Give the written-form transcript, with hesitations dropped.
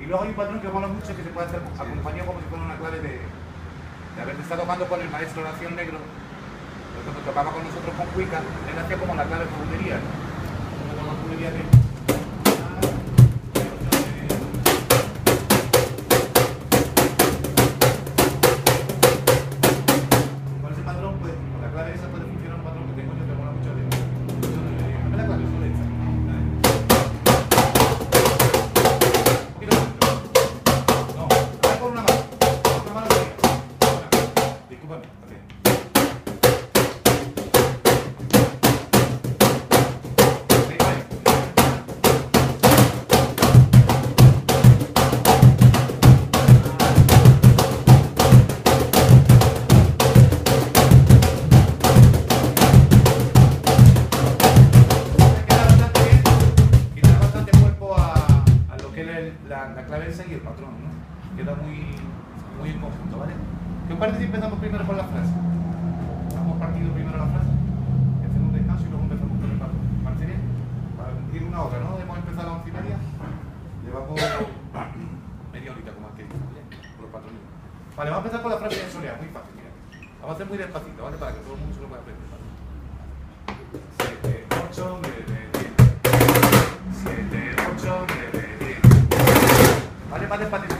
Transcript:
luego hay un patrón que mola mucho que se puede hacer acompañado como si fuera una clave de haber estado tocando con el maestro Nación Negro. Cuando tocaba con nosotros con Cuica, él hacía como la clave de juguetería. Como la juguetería de... Con ese patrón, pues, con la clave esa puede funcionar un patrón que tengo yo que mola mucho de... Dame la clave, solo esta. No, ahora con una mano. Con una mano arriba. Discúlpame, ok. La clave esa y el patrón, ¿no? Queda muy en conjunto, ¿vale? ¿Qué os parece si empezamos primero con la frase? Hemos partido primero la frase, hacemos un descanso y luego empezamos con el patrón. ¿Parece bien? Para cumplir una hora, ¿no? Hemos empezado a las 11:30, llevamos media horita como aquel, ¿vale? Con los patrones. Vale, vamos a empezar con la frase de Soleá, muy fácil, mira. Vamos a hacer muy despacito, ¿vale? Para que todo el mundo se lo pueda aprender, ¿vale? 7, 8, 9, 10. 7, 8, 9, 10. Vale, más despacito.